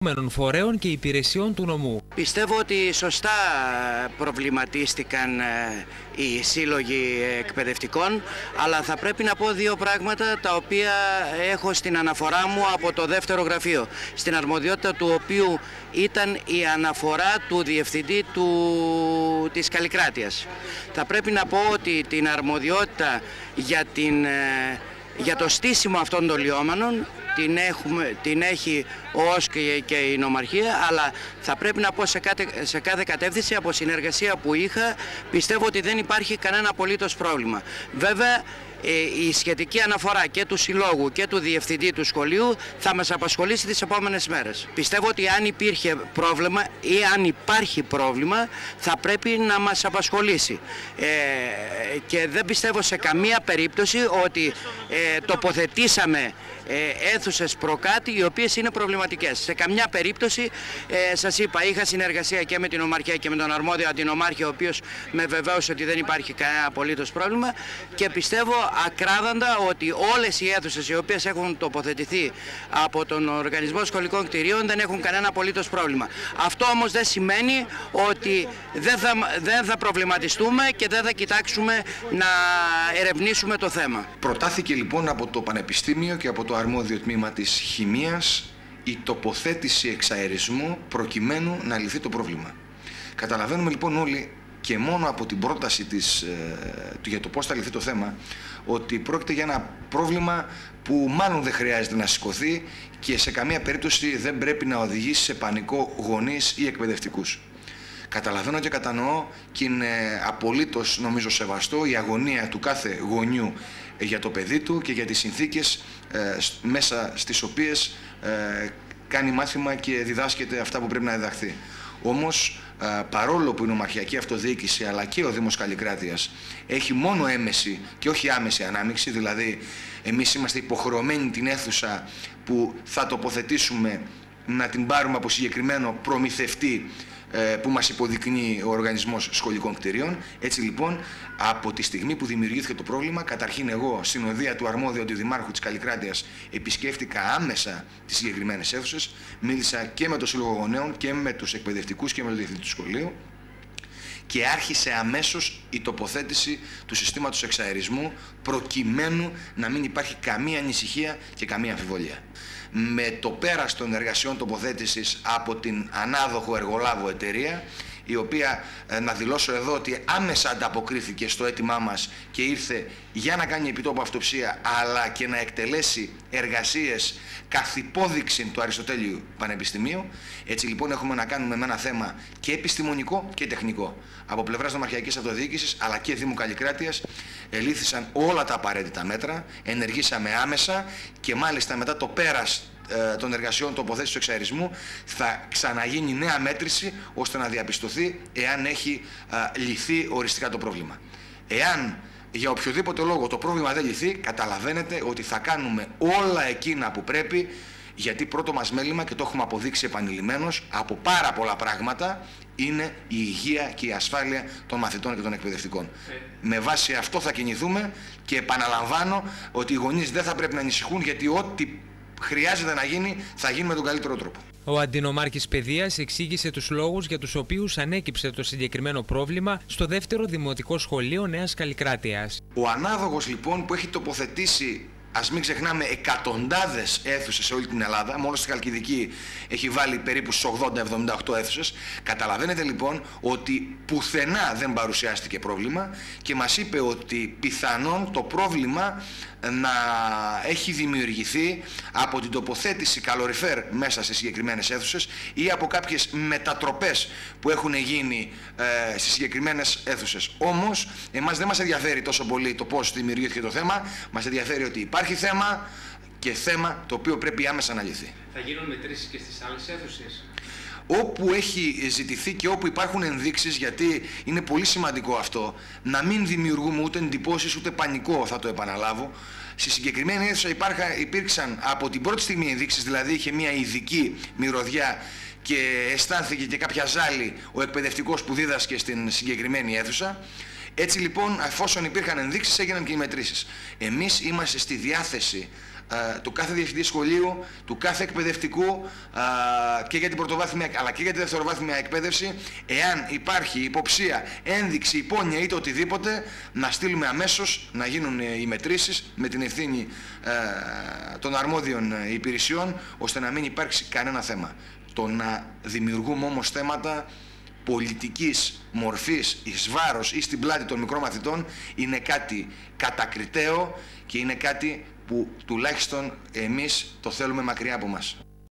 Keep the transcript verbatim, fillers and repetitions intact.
φορέων και υπηρεσιών του νομού. Πιστεύω ότι σωστά προβληματίστηκαν οι σύλλογοι εκπαιδευτικών, αλλά θα πρέπει να πω δύο πράγματα τα οποία έχω στην αναφορά μου από το δεύτερο γραφείο, στην αρμοδιότητα του οποίου ήταν η αναφορά του διευθυντή του, της Καλλικράτειας. Θα πρέπει να πω ότι την αρμοδιότητα για, την, για το στήσιμο αυτών των λιώμανων την, έχουμε, την έχει ο ΟΣΚ και η νομαρχία, αλλά θα πρέπει να πω σε κάθε, σε κάθε κατεύθυνση από συνεργασία που είχα, πιστεύω ότι δεν υπάρχει κανένα απολύτως πρόβλημα. Βέβαια, η σχετική αναφορά και του συλλόγου και του διευθυντή του σχολείου θα μας απασχολήσει τις επόμενες μέρες. Πιστεύω ότι αν υπήρχε πρόβλημα ή αν υπάρχει πρόβλημα θα πρέπει να μας απασχολήσει. Ε, και δεν πιστεύω σε καμία περίπτωση ότι ε, τοποθετήσαμε ε, αίθουσες προκάτι οι οποίες είναι προβληματικές. Σε καμιά περίπτωση, ε, σας είπα, είχα συνεργασία και με την ομαρχία και με τον αρμόδιο αντινομάρχη, ο οποίος με βεβαίωσε ότι δεν υπάρχει κανένα απολύτως πρόβλημα, και πιστεύω ακράδαντα ότι όλες οι αίθουσες οι οποίες έχουν τοποθετηθεί από τον Οργανισμό Σχολικών Κτηρίων δεν έχουν κανένα απολύτως πρόβλημα. Αυτό όμως δεν σημαίνει ότι δεν θα, δεν θα προβληματιστούμε και δεν θα κοιτάξουμε να ερευνήσουμε το θέμα. Προτάθηκε λοιπόν από το Πανεπιστήμιο και από το αρμόδιο τμήμα της Χημείας η τοποθέτηση εξαερισμού προκειμένου να λυθεί το πρόβλημα. Καταλαβαίνουμε λοιπόν όλοι και μόνο από την πρόταση της, ε, για το πώς θα λυθεί το θέμα, ότι πρόκειται για ένα πρόβλημα που μάλλον δεν χρειάζεται να σηκωθεί και σε καμία περίπτωση δεν πρέπει να οδηγήσει σε πανικό γονείς ή εκπαιδευτικούς. Καταλαβαίνω και κατανοώ και είναι απολύτως νομίζω σεβαστό η αγωνία του κάθε γονιού για το παιδί του και για τις συνθήκες ε, μέσα στις οποίες ε, κάνει μάθημα και διδάσκεται αυτά που πρέπει να διδαχθεί. Όμως, παρόλο που η νομαρχιακή αυτοδιοίκηση αλλά και ο Δήμος Καλλικράτειας έχει μόνο έμεση και όχι άμεση ανάμειξη, δηλαδή εμείς είμαστε υποχρεωμένοι την αίθουσα που θα τοποθετήσουμε να την πάρουμε από συγκεκριμένο προμηθευτή που μας υποδεικνύει ο Οργανισμός Σχολικών Κτηρίων. Έτσι λοιπόν, από τη στιγμή που δημιουργήθηκε το πρόβλημα, καταρχήν εγώ, στην οδεία του αρμόδιου αντιδημάρχου της Καλλικράτειας, επισκέφτηκα άμεσα τις συγκεκριμένες αίθουσες, μίλησα και με το Σύλλογο Γονέων και με τους εκπαιδευτικούς και με τον διευθυντή του σχολείου και άρχισε αμέσως η τοποθέτηση του συστήματος εξαερισμού προκειμένου να μην υπάρχει καμία ανησυχία και καμία αμφιβολία. Με το πέρας των εργασιών τοποθέτησης από την ανάδοχο εργολάβο εταιρεία, η οποία, ε, να δηλώσω εδώ ότι άμεσα ανταποκρίθηκε στο αίτημά μας και ήρθε για να κάνει επιτόπου αυτοψία αλλά και να εκτελέσει εργασίες καθ' υπόδειξη του Αριστοτέλειου Πανεπιστημίου. Έτσι λοιπόν έχουμε να κάνουμε με ένα θέμα και επιστημονικό και τεχνικό. Από πλευράς νομαρχιακής αυτοδιοίκησης αλλά και Δήμου Καλλικράτειας ελήφθησαν όλα τα απαραίτητα μέτρα, ενεργήσαμε άμεσα και μάλιστα μετά το πέρας των εργασιών τοποθέτησης του εξαερισμού θα ξαναγίνει νέα μέτρηση ώστε να διαπιστωθεί εάν έχει α, λυθεί οριστικά το πρόβλημα. Εάν για οποιοδήποτε λόγο το πρόβλημα δεν λυθεί, καταλαβαίνετε ότι θα κάνουμε όλα εκείνα που πρέπει, γιατί πρώτο μας μέλημα, και το έχουμε αποδείξει επανειλημμένως από πάρα πολλά πράγματα, είναι η υγεία και η ασφάλεια των μαθητών και των εκπαιδευτικών. Ε. Με βάση αυτό θα κινηθούμε και επαναλαμβάνω ότι οι γονείς δεν θα πρέπει να ανησυχούν, γιατί ό,τι χρειάζεται να γίνει θα γίνει με τον καλύτερο τρόπο. Ο αντινομάρχης παιδείας εξήγησε τους λόγους για τους οποίους ανέκυψε το συγκεκριμένο πρόβλημα στο δεύτερο Δημοτικό Σχολείο Νέας Καλλικράτειας. Ο ανάδοχος λοιπόν που έχει τοποθετήσει, ας μην ξεχνάμε, εκατοντάδες αίθουσες σε όλη την Ελλάδα, μόνο στη Χαλκιδική έχει βάλει περίπου στις ογδόντα εβδομήντα οκτώ αίθουσες. Καταλαβαίνετε λοιπόν ότι πουθενά δεν παρουσιάστηκε πρόβλημα και μας είπε ότι πιθανόν το πρόβλημα να έχει δημιουργηθεί από την τοποθέτηση καλοριφέρ μέσα σε συγκεκριμένες αίθουσες ή από κάποιες μετατροπές που έχουν γίνει ε, στις συγκεκριμένες αίθουσες. Όμως, εμάς δεν μας ενδιαφέρει τόσο πολύ το πώς δημιουργήθηκε το θέμα, μας ενδιαφέρει ότι υπάρχει θέμα και θέμα το οποίο πρέπει άμεσα να λυθεί. Θα γίνουν μετρήσεις και στις άλλες αίθουσες? Όπου έχει ζητηθεί και όπου υπάρχουν ενδείξεις, γιατί είναι πολύ σημαντικό αυτό, να μην δημιουργούμε ούτε εντυπώσεις ούτε πανικό, θα το επαναλάβω. Στη συγκεκριμένη αίθουσα υπήρξαν από την πρώτη στιγμή ενδείξεις, δηλαδή είχε μια ειδική μυρωδιά και αισθάνθηκε και κάποια ζάλη ο εκπαιδευτικός που δίδασκε στην συγκεκριμένη αίθουσα. Έτσι λοιπόν, εφόσον υπήρχαν ενδείξεις, έγιναν και οι μετρήσεις. Εμείς είμαστε στη διάθεση ε, του κάθε διευθυντή σχολείου, του κάθε εκπαιδευτικού ε, και για την πρωτοβάθμια αλλά και για τη δευτεροβάθμια εκπαίδευση, εάν υπάρχει υποψία, ένδειξη, υπόνοια ή το οτιδήποτε, να στείλουμε αμέσως να γίνουν οι μετρήσεις με την ευθύνη ε, των αρμόδιων υπηρεσιών, ώστε να μην υπάρξει κανένα θέμα. Το να δημιουργούμε όμως θέματα πολιτικής μορφής εις βάρος ή στην πλάτη των μικρών μαθητών είναι κάτι κατακριτέο και είναι κάτι που τουλάχιστον εμείς το θέλουμε μακριά από μας.